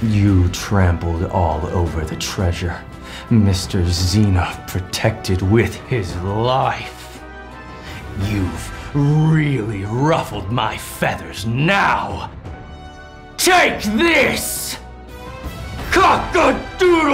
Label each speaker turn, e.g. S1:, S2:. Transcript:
S1: You trampled all over the treasure Mr. Xena protected with his life. You've really ruffled my feathers now. Take this! Cock-a-doodle-doo!